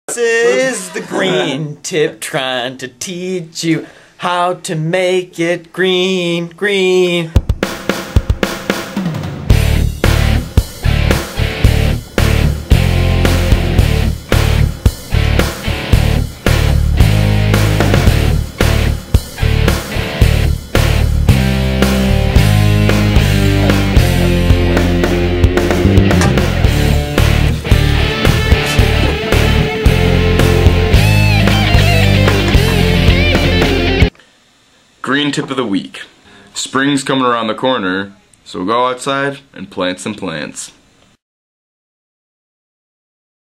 This is the green tip trying to teach you how to make it green, green. Green tip of the week. Spring's coming around the corner, so go outside and plant some plants.